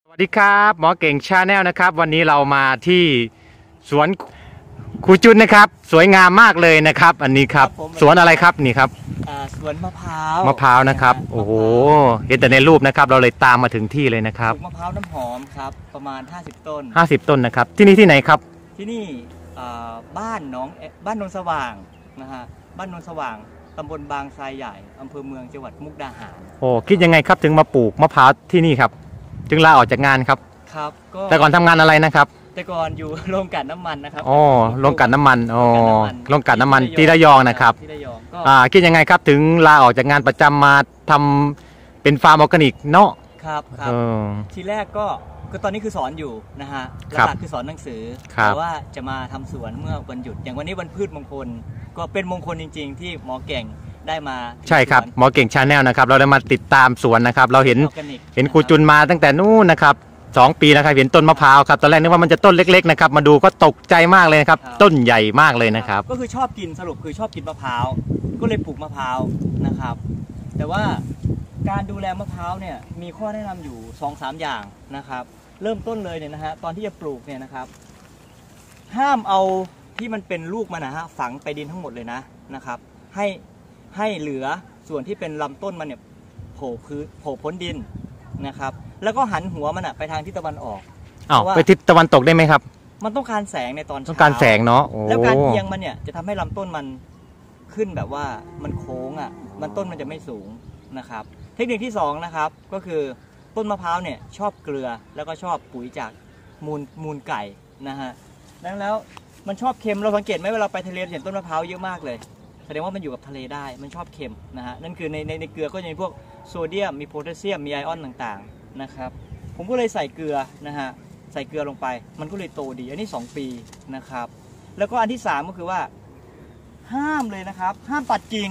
สวัสดีครับหมอเก่งชาแนลนะครับวันนี้เรามาที่สวนครูจุนนะครับสวยงามมากเลยนะครับอันนี้ครับสวนอะไรครับนี่ครับสวนมะพร้าวนะครับโอ้โหเห็นแต่ในรูปนะครับเราเลยตามมาถึงที่เลยนะครับมะพร้าวน้ำหอมครับประมาณ50 ต้น 50 ต้นนะครับที่นี่ที่ไหนครับที่นี่บ้านโนนสว่างนะฮะบ้านโนนสว่างตำบลบางทรายใหญ่อำเภอเมืองจังหวัดมุกดาหารโอ้คิดยังไงครับถึงมาปลูกมะพร้าวที่นี่ครับจึงลาออกจากงานครับครับก็แต่ก่อนทำงานอะไรนะครับแต่ก่อนอยู่โรงกลั่นน้ำมันนะครับอ๋อโรงกลั่นน้ำมันอ๋อโรงกลั่นน้ำมันที่ระยองนะครับที่ระยองก็คิดยังไงครับถึงลาออกจากงานประจำมาทำเป็นฟาร์มออร์แกนิกเนาะครับทีแรกก็ตอนนี้คือสอนอยู่นะฮะหลักคือสอนหนังสือแต่ว่าจะมาทำสวนเมื่อวันหยุดอย่างวันนี้วันพืชมงคลก็เป็นมงคลจริงๆที่หมอเก่งได้มาใช่ครับหมอเก่งชาแนลนะครับเราได้มาติดตามสวนนะครับเราเห็นครูจุนมาตั้งแต่นู้นนะครับ2 ปีนะครับเห็นต้นมะพร้าวครับตอนแรกนึกว่ามันจะต้นเล็กๆนะครับมาดูก็ตกใจมากเลยครับต้นใหญ่มากเลยนะครับก็คือชอบกินสรุปคือชอบกินมะพร้าวก็เลยปลูกมะพร้าวนะครับแต่ว่าการดูแลมะพร้าวเนี่ยมีข้อแนะนำอยู่ 2-3 อย่างนะครับเริ่มต้นเลยเนี่ยนะฮะตอนที่จะปลูกเนี่ยนะครับห้ามเอาที่มันเป็นลูกมันนะฮะฝังไปดินทั้งหมดเลยนะครับให้เหลือส่วนที่เป็นลำต้นมันเนี่ยโผล่พ้นดินนะครับแล้วก็หันหัวมันไปทางทิศตะวันออกไปทิศตะวันตกได้ไหมครับมันต้องการแสงในตอนเช้าต้องการแสงเนาะแล้วการเอียงมันเนี่ยจะทำให้ลำต้นมันขึ้นแบบว่ามันโค้งมันต้นมันจะไม่สูงนะครับเทคนิคที่2นะครับก็คือต้นมะพร้าวเนี่ยชอบเกลือแล้วก็ชอบปุ๋ยจากมูลไก่นะฮะดังนั้นแล้วมันชอบเค็มเราสังเกตไหมเวลาไปทะเลเห็นต้นมะพร้าวเยอะมากเลยแสดงว่ามันอยู่กับทะเลได้มันชอบเค็มนะฮะนั่นคือในเกลือก็จะมีพวกโซเดียมมีโพแทสเซียมมีไอออนต่างๆนะครับผมก็เลยใส่เกลือนะฮะใส่เกลือลงไปมันก็เลยโตดีอันนี้2 ปีนะครับแล้วก็อันที่3ก็คือว่าห้ามเลยนะครับห้ามตัดกิ่ง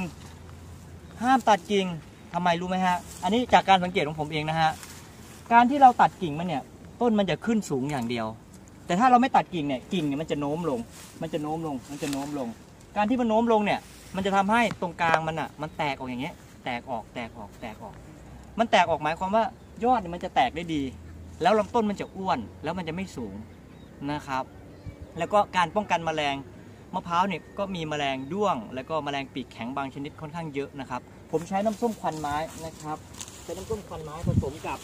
ทำไมรู้ไหมฮะอันนี้จากการสังเกตของผมเองนะฮะการที่เราตัดกิ่งมันเนี่ยต้นมันจะขึ้นสูงอย่างเดียวแต่ถ้าเราไม่ตัดกิ่งเนี่ยมันจะโน้มลงการที่มันโน้มลงเนี่ยมันจะทำให้ตรงกลางมันแตกออกอย่างเงี้ยแตกออกมันแตกออกหมายความว่ายอดมันจะแตกได้ดีแล้วลำต้นมันจะอ้วนแล้วมันจะไม่สูงนะครับแล้วก็การป้องกันแมลงมะพร้าวเนี่ยก็มีแมลงด้วงแล้วก็แมลงปีกแข็งบางชนิดค่อนข้างเยอะนะครับผมใช้น้ำส้มควันไม้นะครับใช้น้ำส้มควันไม้ผสมกับ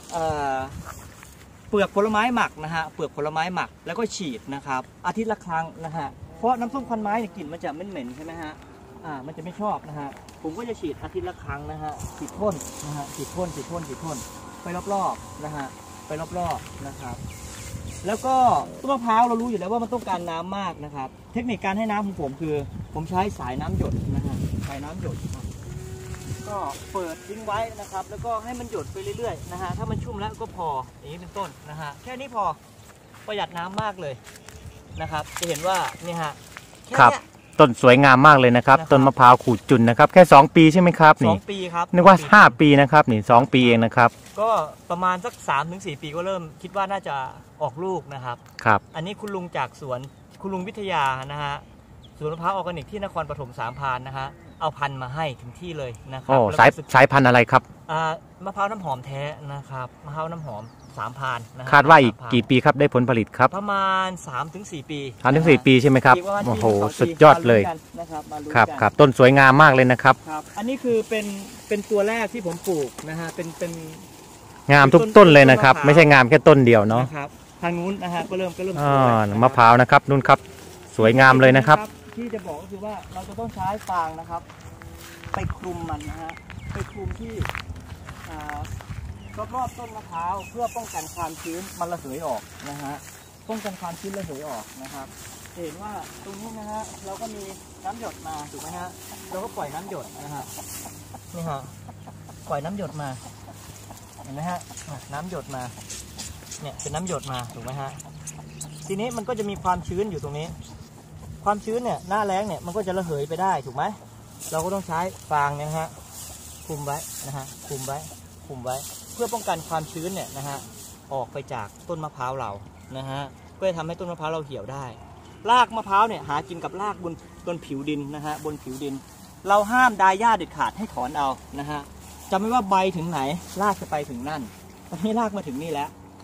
เปลือกผลไม้หมักนะฮะเปลือกผลไม้หมักแล้วก็ฉีดนะครับอาทิตย์ละครั้งนะฮะเพราะน้ำส้มควันไม้เนี่ยกลิ่นมันจะเหม็นใช่ไหมฮะมันจะไม่ชอบนะฮะผมก็จะฉีดอาทิตย์ละครั้งนะฮะฉีดพ่นนะฮะฉีดพ่นไปรอบๆนะฮะไปรอบๆนะครับแล้วก็ต้นมะพร้าวเรารู้อยู่แล้วว่ามันต้องการน้ำมากนะครับเทคนิคการให้น้ำของผมคือผมใช้สายน้ำหยดนะฮะสายน้ำหยดก็เปิดทิ้งไว้นะครับแล้วก็ให้มันหยดไปเรื่อยๆนะฮะถ้ามันชุ่มแล้วก็พออย่างนี้เป็นต้นนะฮะแค่นี้พอประหยัดน้ำมากเลยนะครับจะเห็นว่านี่ฮะแค่นี้ต้นสวยงามมากเลยนะครับต้นมะพร้าวขูดจุนนะครับแค่2 ปีใช่ไหมครับนี่ 2 ปีครับนึกว่า5 ปีนะครับนี่2 ปีเองนะครับก็ประมาณสัก3-4 ปีก็เริ่มคิดว่าน่าจะออกลูกนะครับอันนี้คุณลุงจากสวนคุณลุงวิทยานะฮะสวนมะพร้าวออร์แกนิกที่นครปฐม3 พานนะฮะเอาพันธุ์มาให้ถึงที่เลยนะครับสายพันธุ์อะไรครับมะพร้าวน้ำหอมแท้นะครับมะพร้าวน้ำหอม3 พานคาดว่าอีกกี่ปีครับได้ผลผลิตครับประมาณ3-4 ปี 3-4 ปีใช่ไหมครับโอ้โหสุดยอดเลยครับต้นสวยงามมากเลยนะครับอันนี้คือเป็นตัวแรกที่ผมปลูกนะฮะเป็นงามทุกต้นเลยนะครับไม่ใช่งามแค่ต้นเดียวเนาะทางนู้นนะฮะก็เริ่มมะพร้าวนะครับนู่นครับสวยงามเลยนะครับที่จะบอกก็คือว่าเราจะต้องใช้ฟางนะครับไปคลุมมันนะฮะไปคลุมที่รอบต้นมะพร้าวเพื่อป้องกันความชื้นมันระเหยออกนะฮะป้องกันความชื้นระเหยออกนะครับเห็นว่าตรงนี้นะฮะเราก็มีน้ำหยดมาถูกไหมฮะเราก็ปล่อยน้ำหยดนะฮะนี่ฮะปล่อยน้ำหยดมาเห็นไหมฮะน้ำหยดมาเนี่ยเป็นน้ำหยดมาถูกไหมฮะทีนี้มันก็จะมีความชื้นอยู่ตรงนี้ความชื้นเนี่ยหน้าแล้งเนี่ยมันก็จะระเหยไปได้ถูกไหมเราก็ต้องใช้ฟางเนี่ยฮะคลุมไว้นะฮะคลุมไว้เพื่อป้องกันความชื้นเนี่ยนะฮะออกไปจากต้นมะพร้าวเรานะฮะก็จะทำให้ต้นมะพร้าวเราเหี่ยวได้รากมะพร้าวเนี่ยหากินกับรากบนผิวดินนะฮะบนผิวดินเราห้ามดายหญ้าเด็ดขาดให้ถอนเอานะฮะจำไว้ว่าใบถึงไหนรากจะไปถึงนั่นตอนนี้รากมาถึงนี่แล้ว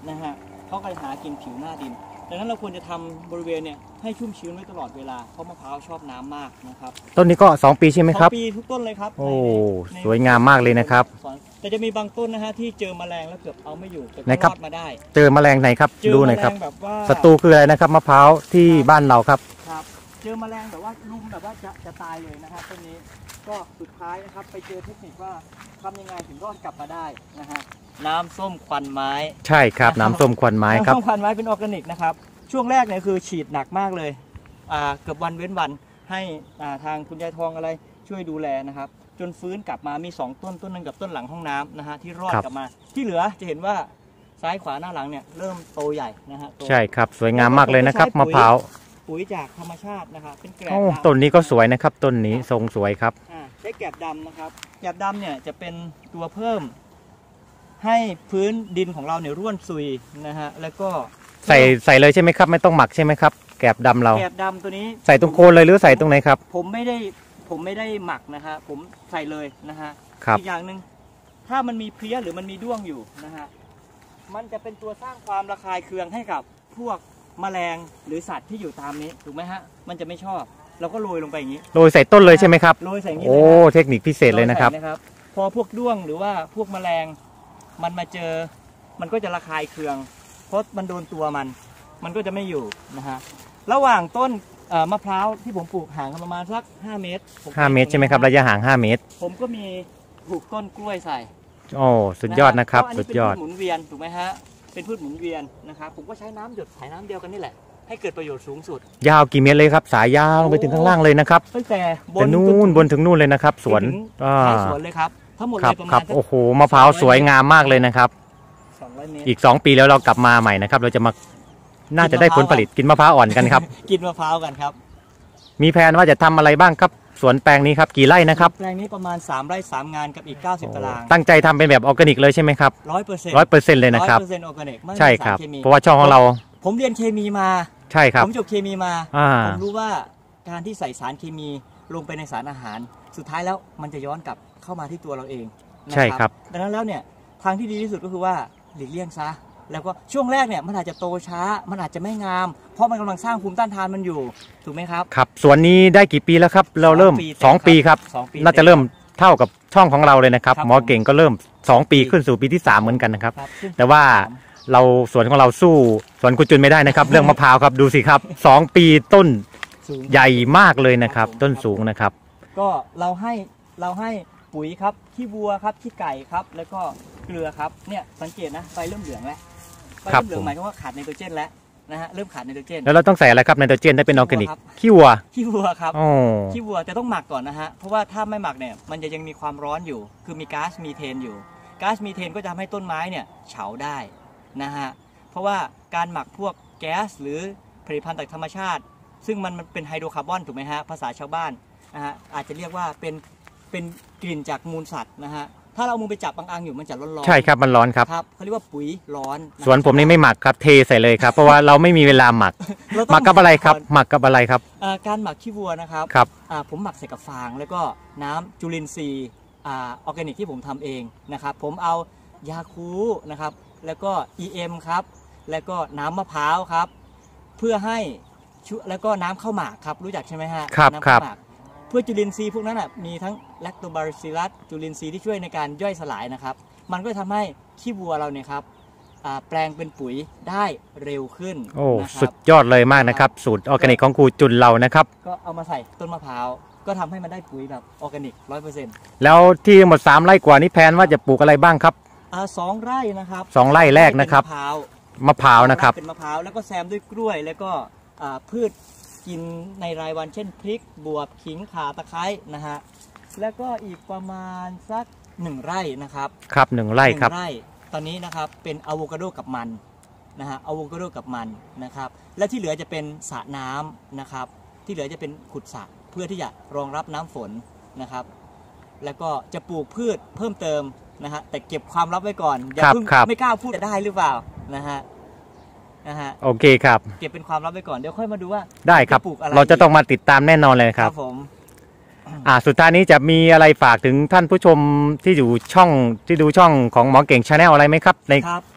นะฮะเขาก็หากินผิวหน้าดินดังนั้นเราควรจะทำบริเวณเนี่ยให้ชุ่มชื้นไว้ตลอดเวลาเพราะมะพร้าวชอบน้ำมากนะครับต้นนี้ก็2 ปีใช่ไหมครับ 2 ปีทุกต้นเลยครับโอ้ในสวยงามมากเลยนะครับแต่จะมีบางต้นนะฮะที่เจอแมลงแล้วเกือบเอาไม่อยู่แต่ไหนก็ครัรบอดมาได้เจอแมลงไหนครับเจอดูหแมน่อยลครับงแบบว่าศัตรูคืออะไรนะครับมะพร้าวที่บ้านเราครับครับเจอแมลงแบบว่าลุมแบบว่าจะตายเลยนะครับต้นนี้ก็สุดท้ายนะครับไปเจอเทคนิคว่าทำยังไงถึงรอดกลับมาได้นะฮะน้ำส้มควันไม้ใช่ครับน้ำส้มควันไม้ครับน้ำส้มควันไม้เป็นออร์แกนิกนะครับช่วงแรกเนี่ยคือฉีดหนักมากเลยเกือบวันเว้นวันให้ทางคุณยายทองอะไรช่วยดูแลนะครับจนฟื้นกลับมามี2 ต้นนึงกับต้นหลังห้องน้ำนะฮะที่รอดครับกลับมาที่เหลือจะเห็นว่าซ้ายขวาหน้าหลังเนี่ยเริ่มโตใหญ่นะฮะโตใช่ครับสวยงามมากเลยนะครับมะพร้าวปุ๋ยจากธรรมชาตินะครับเป็นแกลบโอ้ดำต้นนี้ก็สวยนะครับต้นนี้ทรงสวยครับใช้แกลบดำนะครับแกลบดำเนี่ยจะเป็นตัวเพิ่มให้พื้นดินของเราเนี่ยร่วนซุยนะฮะแล้วก็ใส่เลยใช่ไหมครับไม่ต้องหมักใช่ไหมครับแกบดำเราแกลบดำตัวนี้ใส่ตรงโคนเลยหรือใส่ตรงไหนครับผมไม่ได้หมักนะฮะผมใส่เลยนะฮะครับอีกอย่างหนึ่งถ้ามันมีเพลี้ยหรือมันมีด้วงอยู่นะฮะมันจะเป็นตัวสร้างความระคายเคืองให้กับพวกแมลงหรือสัตว์ที่อยู่ตามนี้ถูกไหมฮะมันจะไม่ชอบเราก็โรยลงไปอย่างนี้โรยใส่ต้นเลยใช่ไหมครับโรยใส่อย่างนี้โอ้เลยนะเทคนิคพิเศษเลยนะครับโยใส่พอพวกด้วงหรือว่าพวกแมลงมันมาเจอมันก็จะระคายเคือง เพราะมันโดนตัวมันก็จะไม่อยู่นะฮะระหว่างต้นมะพร้าวที่ผมปลูกห่างกันประมาณสัก5 เมตร 5 เมตรใช่ไหมครับระยะห่าง5 เมตรผมก็มีปลูกต้นกล้วยใส่โอ้สุดยอดนะครับเพาสุดยอดเป็นพืชหมุนเวียนถูกไหมฮะเป็นพืชหมุนเวียนนะครับผมก็ใช้น้ำหยดถ่ายน้ำเดียวกันนี่แหละให้เกิดประโยชน์สูงสุดยาวกี่เมตรเลยครับสายยาวลงไปถึงข้างล่างเลยนะครับตั้งแต่บแต่นนู่นบนถึงนู่นเลยนะครับสวนจนถึงอ่าท้ายสวนเลยครับทั้งหมดคเลรับยประครัมาบณสักโอ้โหมะพร้าวสวยงามมากเลยนะครับ 200 เมตรอีก2 ปีแล้วเรากลับมาใหม่นะครับ เราจะมาน่าจะได้ผลผลิตกินมะพร้าวอ่อนกันครับกินมะพร้าวกันครับมีแผนว่าจะทำอะไรบ้างครับสวนแปลงนี้ครับกี่ไร่นะครับแปลงนี้ประมาณ3 ไร่ 3 งานกับอีก90 ตารางตั้งใจทำเป็นแบบออร์แกนิกเลยใช่ไหมครับ 100% เลยนะครับ 100% ออร์แกนิกไม่ใช่มีคสารัรบเคมีเพราะว่าช่องของเราผมเรียนเคมีมาใช่ครับผมจบเคมีมาอ่าผมรู้ว่าการที่ใส่สารเคมีลงไปในสารอาหาร สุดท้ายแล้วมันจะย้อนกลับเข้ามาที่ตัวเราเองนะใช่ครับดังนั้นแล้วเนี่ยทางที่ดีที่สุดก็คือว่าหลีกเลี่ยงซะแล้วก็ช่วงแรกเนี่ยมันอาจจะโตช้า มันอาจจะไม่งาม เพราะมันกำลังสร้างภูมิต้านทานมันอยู่ถูกไหมครับครับสวนนี้ได้กี่ปีแล้วครับ เราเริ่ม 2 ปีครับ 2 ปีน่าจะเริ่มเท่ากับช่องของเราเลยนะครับครับหมอเก่งก็เริ่ม2 ปีขึ้นสู่ปีที่ 3เหมือนกันนะครับครับซึ่งแต่ว่าเราสวนของเราสู้สวนคุณจุนไม่ได้นะครับ เรื่องมะพร้าวครับดูสิครับ2 ปีต้นสูงใหญ่มากเลยนะครับ ต้นสูงนะครับก็เราให้ปุ๋ยครับขี้วัวครับขี้ไก่ครับแล้วก็เกลือครับเนี่ยสังเกตนะใบเริ่มเหลืองแล้วใบครับเริ่มเหลืองผมหมายความว่าขาดไนโตรเจนแล้วนะฮะเริ่มขาดไนโตรเจนแล้วเราต้องใส่อะไรครับไนโตรเจนได้เป็นออร์แกนิกครับขี้วัวขี้วัวครับโอ้ขี้วัวแต่ต้องหมักก่อนนะฮะเพราะว่าถ้าไม่หมักเนี่ยมันจะยังมีความร้อนอยู่ คือมีก๊าซมีเทนอยู่ก๊าซมีเทนก็จะทำให้ต้นไม้เนี่ยเฉาได้นะฮะเพราะว่าการหมักพวกแก๊สหรือผลิตภัณฑ์จากธรรมชาติ ซึ่งมันเป็นไฮโดรคาร์บอนถูกไหมฮะภาษาชาวบ้านนะฮะอาจจะเรียกว่าเป็นกลิ่นจากมูลสัตว์นะฮะถ้าเราเอามือไปจับบางอังอยู่มันจะร้อนๆใช่ครับมันร้อนครับครับเขาเรียกว่าปุ๋ยร้อนนะสวนผมนี่ไม่หมักครับเทใส่เลยครับเพราะว่าเราไม่มีเวลาหมักเราต้หงมักกับอะไรครับก่นหมักกับอะไรครับการหมักขี้วัวนะครับครับผมหมักใส่กับฟางแล้วก็น้ำจุลินทรีย์ออร์แกนิกที่ผมทำเองนะครับผมเอายาคูนะครับแล้วก็ EM ครับแล้วก็น้ำมะพร้าวครับเพื่อให้แล้วก็น้ำข้าวหมากครับรู้จักใช่ไหมฮะครับน้ำครัข้าบวหมากเพื่อจุลินทรีย์พวกนั้นมีทั้งแลคโตบาซิลลัสจุลินทรีย์ที่ช่วยในการย่อยสลายนะครับมันก็ทำให้ขี้วัวเราเนี่ยครับแปลงเป็นปุ๋ยได้เร็วขึ้นโอ้นะคสุรัดบยอดเลยมากนะครับ สูตรออร์แกนิกของครูจุนเรานะครับก็เอามาใส่ต้นมะพร้าวก็ทำให้มันได้ปุ๋ยแบบออร์แกนิก 100% แล้วที่หมด3 ไร่กว่านี้แพลนว่าจะปลูกอะไรบ้างครับ 2 ไร่นะครับ 2 ไร่แรกนะครับเป็นมะพร้าวมะพร้าวนะครับเป็นมะพร้าวแล้วก็แซมด้วยกล้วย แล้วก็พืชกินในรายวันเช่นพริกบวบขิงข่าตะไคร้นะฮะแล้วก็อีกประมาณสัก1 ไร่นะครับครับ1 ไร่ครับ 1 ไร่ตอนนี้นะครับเป็นอะโวคาโดกับมันนะฮะอะโวคาโดกับมันนะครับและที่เหลือจะเป็นสระน้ำนะครับที่เหลือจะเป็นขุดสระเพื่อที่จะรองรับน้ำฝนนะครับแล้วก็จะปลูกพืชเพิ่มเติมนะฮะแต่เก็บความลับไว้ก่อนอย่าครับเพิ่งครับไม่กล้าพูดจะได้หรือเปล่านะฮะโอเคครับเก็บเป็นความลับไว้ก่อนเดี๋ยวค่อยมาดูว่าได้ครับจะปลูกอะไรเราจะต้องมาติดตามแน่นอนเลยครับผมสุดท้ายนี้จะมีอะไรฝากถึงท่านผู้ชมที่อยู่ช่องที่ดูช่องของหมอเก่งชาแนลอะไรไหมครับในครับ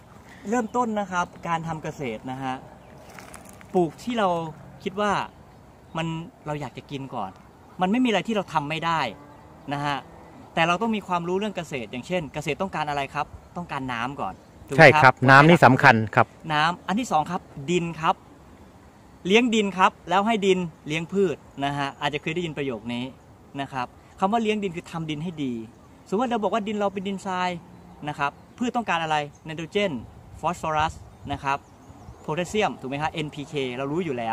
เริ่มต้นนะครับการทำเกษตรนะฮะปลูกที่เราคิดว่าเราอยากจะกินก่อนมันไม่มีอะไรที่เราทำไม่ได้นะฮะแต่เราต้องมีความรู้เรื่องเกษตรอย่างเช่นเกษตรต้องการอะไรครับต้องการน้ำก่อนถูกไหมใช่ครับน้ำนี่สำคัญครับน้ำอันที่สองครับดินครับเลี้ยงดินครับแล้วให้ดินเลี้ยงพืชนะฮะอาจจะเคยได้ยินประโยคนี้นะครับคำว่าเลี้ยงดินคือทำดินให้ดีสมมติว่าเราบอกว่าดินเราเป็นดินทรายนะครับพืชต้องการอะไรไนโตรเจนฟอสฟอรัสนะครับโพแทสเซียมถูกไหมครับ NPK เรารู้อยู่แล้ว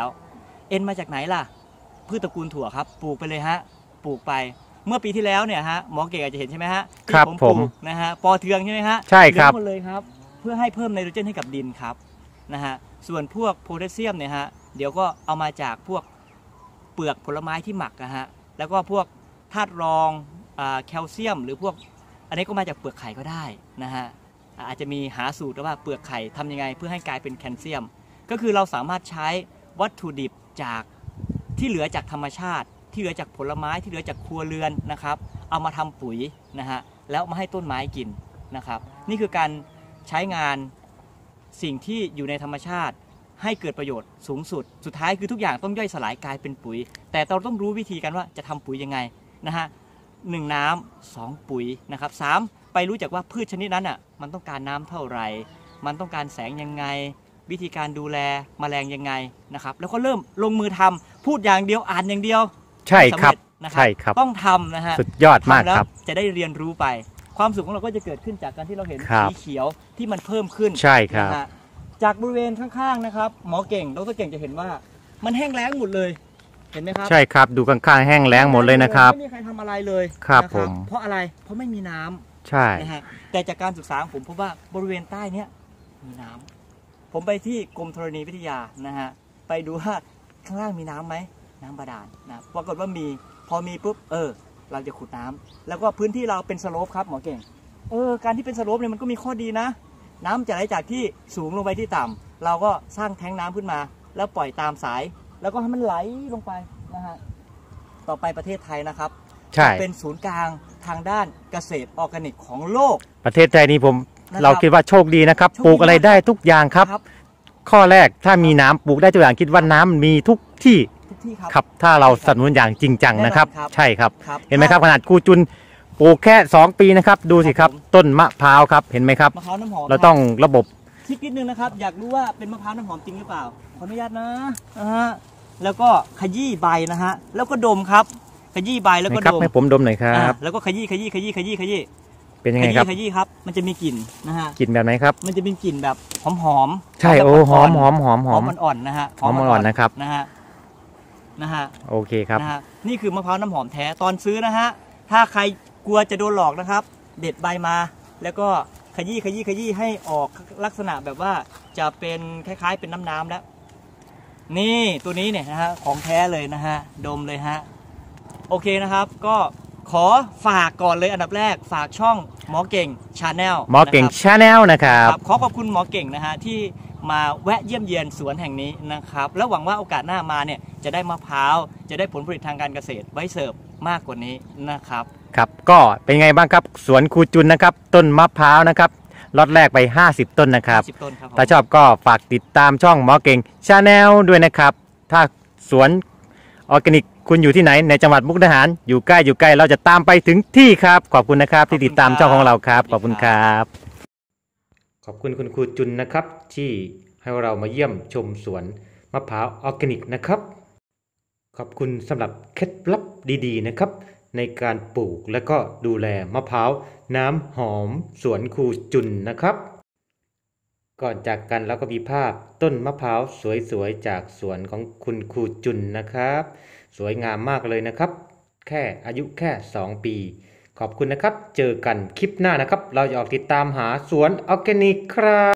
N มาจากไหนล่ะพืชตระกูลถั่วครับปลูกไปเลยฮะปลูกไปเมื่อปีที่แล้วเนี่ยฮะหมอเก่งอาจจะเห็นใช่ไหมฮะที่ผมปลูกนะฮะปอเทืองใช่ไหมฮะใช่ครับหมดเลยครับเพื่อให้เพิ่มไนโตรเจนให้กับดินครับนะฮะส่วนพวกโพแทสเซียมเนี่ยฮะเดี๋ยวก็เอามาจากพวกเปลือกผลไม้ที่หมักนะฮะแล้วก็พวกธาตุรองแคลเซียมหรือพวกอันนี้ก็มาจากเปลือกไข่ก็ได้นะฮะอาจจะมีหาสูตรว่าเปลือกไข่ทำยังไงเพื่อให้กลายเป็นแคลเซียมก็คือเราสามารถใช้วัตถุดิบจากที่เหลือจากธรรมชาติที่เหลือจากผลไม้ที่เหลือจากครัวเรือนนะครับเอามาทำปุ๋ยนะฮะแล้วมาให้ต้นไม้กินนะครับนี่คือการใช้งานสิ่งที่อยู่ในธรรมชาติให้เกิดประโยชน์สูงสุดสุดท้ายคือทุกอย่างต้องย่อยสลายกลายเป็นปุ๋ยแต่เราต้องรู้วิธีกันว่าจะทำปุ๋ยยังไงนะฮะ1น้ำ2ปุ๋ยนะครับ3ไปรู้จักว่าพืชชนิดนั้นอ่ะมันต้องการน้ำเท่าไหร่มันต้องการแสงยังไงวิธีการดูแลแมลงยังไงนะครับแล้วก็เริ่มลงมือทำพูดอย่างเดียวอ่านอย่างเดียวใช่ครับใช่ครับต้องทำนะฮะสุดยอดมากครับจะได้เรียนรู้ไปความสุขของเราก็จะเกิดขึ้นจากการที่เราเห็นสีเขียวที่มันเพิ่มขึ้นใช่ครับจากบริเวณข้างๆนะครับหมอเก่งดร.เก่งจะเห็นว่ามันแห้งแล้งหมดเลยเห็นไหมครับใช่ครับดูข้างๆแห้งแล้งหมดเลยนะครับไม่มีใครทำอะไรเลยครับผมเพราะอะไรเพราะไม่มีน้ำใช่นะฮะแต่จากการศึกษาของผมพบว่าบริเวณใต้เนี้ยมีน้ำผมไปที่กรมธรณีวิทยานะฮะไปดูว่าข้างล่างมีน้ำไหมน้ำบาดาลนะปรากฏว่ามีพอมีปุ๊บเราจะขุดน้ำแล้วก็พื้นที่เราเป็นสโลปครับหมอเก่งการที่เป็นสโลปเนี่ยมันก็มีข้อดีนะน้ำจะไหลจากที่สูงลงไปที่ต่ำเราก็สร้างแท้งน้ำขึ้นมาแล้วปล่อยตามสายแล้วก็ให้มันไหลลงไปนะฮะต่อไปประเทศไทยนะครับเป็นศูนย์กลางทางด้านเกษตรออร์แกนิกของโลกประเทศไทยนี้เราคิดว่าโชคดีนะครับปลูกอะไรได้ทุกอย่างครับข้อแรกถ้ามีน้ำปลูกได้ทุกอย่างคิดว่าน้ำมีทุกที่ครับถ้าเราสนับสนุนอย่างจริงจังนะครับใช่ครับเห็นไหมครับขนาดครูจุนปลูกแค่2 ปีนะครับดูสิครับต้นมะพร้าวครับเห็นไหมครับมะพร้าวน้ำหอมเราต้องระบบคิดนิดนึงนะครับอยากรู้ว่าเป็นมะพร้าวน้ำหอมจริงหรือเปล่าขออนุญาตนะฮะแล้วก็ขยี้ใบนะฮะแล้วก็ดมครับขยี้ใบแล้วก็ดมให้ผมดมหน่อยครับแล้วก็ขยี้เป็นยังไงครับขยี้ครับมันจะมีกลิ่นนะฮะกลิ่นแบบไหนครับมันจะเป็นกลิ่นแบบหอมใช่โอ้หอมอ่อนๆนะฮะหอมอ่อนนะครับนะฮะโอเคครับนะฮะนี่คือมะพร้าวน้ำหอมแท้ตอนซื้อนะฮะถ้าใครกลัวจะโดนหลอกนะครับเด็ดใบมาแล้วก็ขยี้ให้ออกลักษณะแบบว่าจะเป็นคล้ายๆเป็นน้ำแล้วนี่ตัวนี้เนี่ยนะฮะของแท้เลยนะฮะดมเลยฮะโอเคนะครับก็ขอฝากก่อนเลยอันดับแรกฝากช่องหมอเก่งชาแนลหมอเก่งชาแนลนะครับขอขอบคุณหมอเก่งนะฮะที่มาแวะเยี่ยมเยียนสวนแห่งนี้นะครับแล้วหวังว่าโอกาสหน้ามาเนี่ยจะได้มะพร้าวจะได้ผลผลิตทางการเกษตรไว้เสิร์ฟมากกว่านี้นะครับครับก็เป็นไงบ้างครับสวนครูจุนนะครับต้นมะพร้าวนะครับล็อตแรกไป50 ต้นนะครับถ้าชอบก็ฝากติดตามช่องหมอเก่งชาแนลด้วยนะครับถ้าสวนออร์แกนิกคุณอยู่ที่ไหนในจังหวัดมุกดาหารอยู่ใกล้เราจะตามไปถึงที่ครับขอบคุณนะครับที่ติดตามช่องของเราครับขอบคุณครับขอบคุณคุณครูจุนนะครับที่ให้เรามาเยี่ยมชมสวนมะพร้าวออร์แกนิกนะครับขอบคุณสำหรับเคล็ดลับดีๆนะครับในการปลูกและก็ดูแลมะพร้าวน้ำหอมสวนครูจุนนะครับก่อนจากกันแล้วก็มีภาพต้นมะพร้าวสวยๆจากสวนของคุณครูจุนนะครับสวยงามมากเลยนะครับแค่อายุแค่2 ปีขอบคุณนะครับเจอกันคลิปหน้านะครับเราจะออกติดตามหาสวนออร์แกนิกครับ